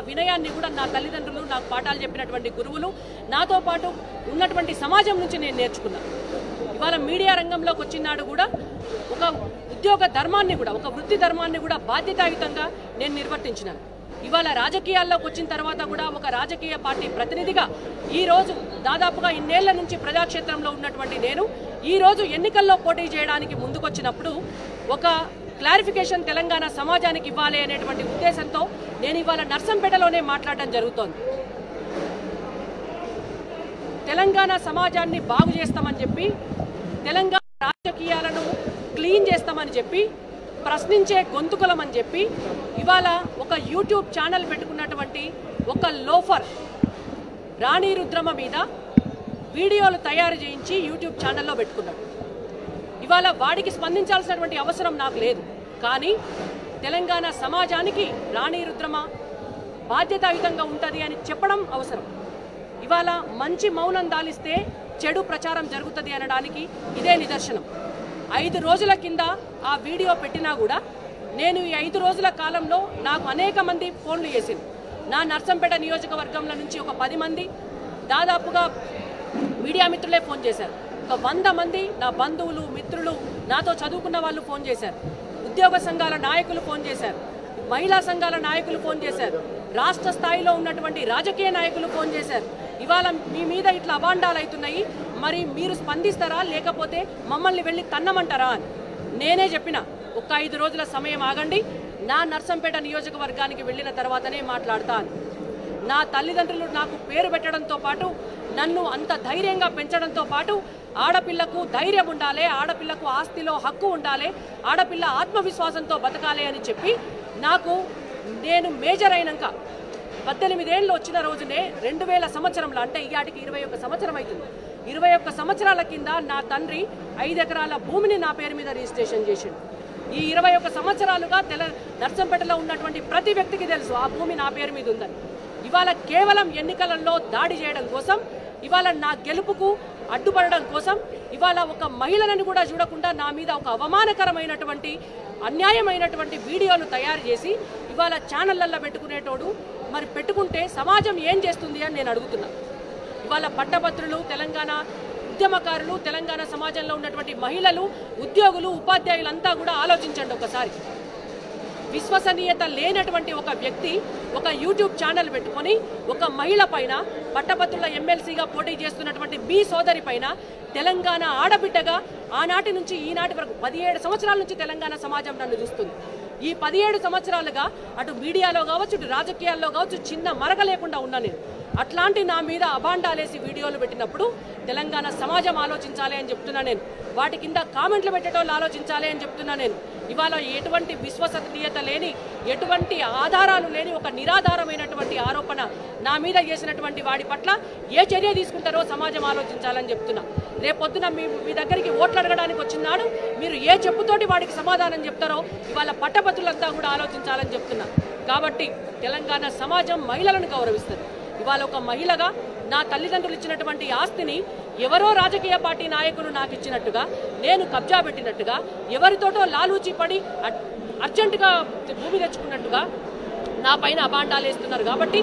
వినయాన్ని కూడా నా తల్లిదండ్రులు నాకు పాఠాలు చెప్పినటువంటి గురువులు నాతో పాటు ఉన్నటువంటి సమాజం నుంచి నేను నేర్చుకున్నాను. ఇవాళ మీడియా రంగంలోకి వచ్చినాడు కూడా ఒక ఉద్యోగ ధర్మాన్ని కూడా ఒక వృత్తి ధర్మాన్ని కూడా బాధ్యతాయుతంగా నేను నిర్వర్తించినాను. ఇవాళ రాజకీయాల్లోకి వచ్చిన తర్వాత కూడా ఒక రాజకీయ పార్టీ ప్రతినిధిగా ఈ రోజు దాదాపుగా ఇన్నేళ్ల నుంచి ప్రజాక్షేత్రంలో ఉన్నటువంటి నేను ఈ రోజు ఎన్నికల్లో పోటీ చేయడానికి ముందుకొచ్చినప్పుడు ఒక క్లారిఫికేషన్ తెలంగాణ సమాజానికి ఇవ్వాలి అనేటువంటి ఉద్దేశంతో నేను ఇవాళ నర్సంపేటలోనే మాట్లాడడం జరుగుతోంది. తెలంగాణ సమాజాన్ని బాగు చేస్తామని చెప్పి తెలంగాణ రాజకీయాలను క్లీన్ చేస్తామని చెప్పి ప్రశ్నించే గొంతుకులమని చెప్పి ఇవాళ ఒక యూట్యూబ్ ఛానల్ పెట్టుకున్నటువంటి ఒక లోఫర్ రాణి రుద్రమ మీద వీడియోలు తయారు చేయించి యూట్యూబ్ ఛానల్లో పెట్టుకున్నాడు. ఇవాళ వాడికి స్పందించాల్సినటువంటి అవసరం నాకు లేదు. కానీ తెలంగాణ సమాజానికి రాణి రుద్రమ బాధ్యతాయుతంగా ఉంటుంది అని చెప్పడం అవసరం. ఇవాళ మంచి మౌనం దాలిస్తే చెడు ప్రచారం జరుగుతుంది అనడానికి ఇదే నిదర్శనం. 5 రోజుల కింద ఆ వీడియో పెట్టినా కూడా నేను ఈ 5 రోజుల కాలంలో నాకు అనేక మంది ఫోన్లు చేసింది. నా నర్సంపేట నియోజకవర్గంలో నుంచి ఒక 10 మంది దాదాపుగా మీడియా మిత్రులే ఫోన్ చేశారు. ఒక 100 మంది నా బంధువులు మిత్రులు నాతో చదువుకున్న వాళ్ళు ఫోన్ చేశారు. ఉద్యోగ సంఘాల నాయకులు ఫోన్ చేశారు. మహిళా సంఘాల నాయకులు ఫోన్ చేశారు. రాష్ట్ర స్థాయిలో ఉన్నటువంటి రాజకీయ నాయకులు ఫోన్ చేశారు. ఇవాళ మీ మీద ఇట్లా అభాండాలు అవుతున్నాయి, మరి మీరు స్పందిస్తారా లేకపోతే మమ్మల్ని వెళ్ళి తన్నమంటారా అని నేనే చెప్పిన. ఒక 5 రోజుల సమయం ఆగండి, నా నర్సంపేట నియోజకవర్గానికి వెళ్ళిన తర్వాతనే మాట్లాడతాను. నా తల్లిదండ్రులు నాకు పేరు పెట్టడంతో పాటు నన్ను అంత ధైర్యంగా పెంచడంతో పాటు ఆడపిల్లకు ధైర్యం ఉండాలి, ఆడపిల్లకు ఆస్తిలో హక్కు ఉండాలి, ఆడపిల్ల ఆత్మవిశ్వాసంతో బతకాలి అని చెప్పి నాకు నేను మేజర్ అయినాక 18 ఏళ్ళు వచ్చిన రోజునే 2000 సంవత్సరంలో అంటే ఇయాటికి 21 సంవత్సరం అవుతుంది. 21 సంవత్సరాల కింద నా తండ్రి 5 ఎకరాల భూమిని నా పేరు మీద రిజిస్ట్రేషన్ చేసిండు. ఈ 21 సంవత్సరాలుగా నర్సంపేటలో ఉన్నటువంటి ప్రతి వ్యక్తికి తెలుసు ఆ భూమి నా పేరు మీద ఉందని. ఇవాళ కేవలం ఎన్నికలలో దాడి చేయడం కోసం, ఇవాళ నా గెలుపుకు అడ్డుపడడం కోసం, ఇవాళ ఒక మహిళలను కూడా చూడకుండా నా మీద ఒక అవమానకరమైనటువంటి అన్యాయమైనటువంటి వీడియోలు తయారు చేసి ఇవాళ ఛానళ్లలో పెట్టుకునేటోడు మరి పెట్టుకుంటే సమాజం ఏం చేస్తుంది అని నేను అడుగుతున్నా. ఇవాళ పట్టభద్రులు, తెలంగాణ ఉద్యమకారులు, తెలంగాణ సమాజంలో ఉన్నటువంటి మహిళలు, ఉద్యోగులు, ఉపాధ్యాయులంతా కూడా ఆలోచించండి ఒకసారి. విశ్వసనీయత లేనటువంటి ఒక వ్యక్తి ఒక యూట్యూబ్ ఛానల్ పెట్టుకొని ఒక మహిళ పైన, పట్టభద్రుల ఎమ్మెల్సీగా పోటీ చేస్తున్నటువంటి మీ సోదరి పైన, తెలంగాణ ఆడబిడ్డగా ఆనాటి నుంచి ఈనాటి వరకు 17 సంవత్సరాల నుంచి తెలంగాణ సమాజం నన్ను చూస్తుంది. ఈ 17 సంవత్సరాలుగా అటు మీడియాలో కావచ్చు, ఇటు రాజకీయాల్లో కావచ్చు, చిన్న మరక లేకుండా ఉన్నా నేను. అట్లాంటి నా మీద అభాండాలేసి వీడియోలు పెట్టినప్పుడు తెలంగాణ సమాజం ఆలోచించాలి అని చెప్తున్నా నేను. వాటి కింద కామెంట్లు పెట్టేటోళ్ళు ఆలోచించాలి అని చెప్తున్నా నేను. ఇవాళ ఎటువంటి విశ్వసనీయత లేని, ఎటువంటి ఆధారాలు లేని ఒక నిరాధారమైనటువంటి ఆరోపణ నా మీద చేసినటువంటి వాడి పట్ల ఏ చర్య తీసుకుంటారో సమాజం ఆలోచించాలని చెప్తున్నా. రేపొద్దున మీ దగ్గరికి ఓట్లు అడగడానికి వచ్చినాడు మీరు ఏ చెప్పుతోటి వాడికి సమాధానం చెప్తారో ఇవాళ పట్టభద్రులంతా కూడా ఆలోచించాలని చెప్తున్నా. కాబట్టి తెలంగాణ సమాజం మహిళలను గౌరవిస్తుంది. ఇవాళ ఒక మహిళగా నా తల్లిదండ్రులు ఇచ్చినటువంటి ఆస్తిని ఎవరో రాజకీయ పార్టీ నాయకులు నాకు ఇచ్చినట్టుగా, నేను కబ్జా పెట్టినట్టుగా, ఎవరితోటో లాలూచి పడి అర్జెంటుగా భూమి తెచ్చుకున్నట్టుగా నా పైన అభాండాలు వేస్తున్నారు. కాబట్టి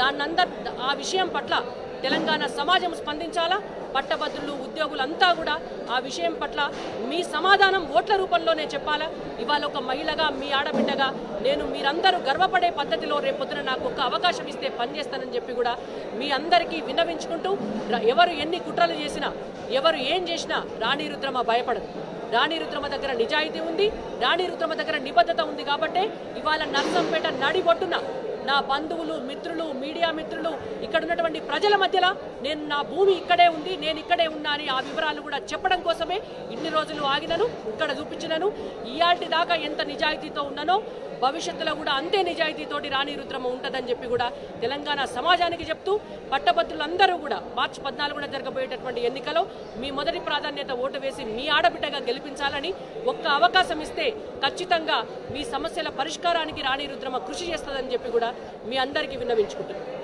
ఆ విషయం పట్ల తెలంగాణ సమాజం స్పందించాలా. పట్టభద్రులు, ఉద్యోగులంతా కూడా ఆ విషయం పట్ల మీ సమాధానం ఓట్ల రూపంలోనే చెప్పాలా. ఇవాళ ఒక మహిళగా, మీ ఆడబిడ్డగా నేను మీరందరూ గర్వపడే పద్ధతిలో రేపొద్దున నాకు ఒక అవకాశం ఇస్తే పనిచేస్తానని చెప్పి కూడా మీ అందరికీ విన్నవించుకుంటూ, ఎవరు ఎన్ని కుట్రలు చేసినా, ఎవరు ఏం చేసినా రాణి రుద్రమ భయపడదు. రాణి రుద్రమ దగ్గర నిజాయితీ ఉంది, రాణి రుద్రమ దగ్గర నిబద్ధత ఉంది. కాబట్టి ఇవాళ నర్సంపేట నడిబొట్టున నా బంధువులు, మిత్రులు, మీడియా మిత్రులు, ఇక్కడ ఉన్నటువంటి ప్రజల మధ్యలో నేను నా భూమి ఇక్కడే ఉంది, నేను ఇక్కడే ఉన్నా అని ఆ వివరాలు కూడా చెప్పడం కోసమే ఇన్ని రోజులు ఆగినను, ఇక్కడ చూపించినను. ఇయాల్టి దాకా ఎంత నిజాయితీతో ఉన్నానో భవిష్యత్తులో కూడా అంతే నిజాయితీతోటి రాణి రుద్రమ ఉంటుందని చెప్పి కూడా తెలంగాణ సమాజానికి చెప్తూ, పట్టభద్రులందరూ కూడా మార్చి 14న జరగబోయేటటువంటి ఎన్నికలో మీ మొదటి ప్రాధాన్యత ఓటు వేసి మీ ఆడబిడ్డగా గెలిపించాలని, ఒక్క అవకాశం ఇస్తే ఖచ్చితంగా మీ సమస్యల పరిష్కారానికి రాణి రుద్రమ కృషి చేస్తుందని చెప్పి కూడా మీ అందరికీ విన్నవించుకుంటున్నాను.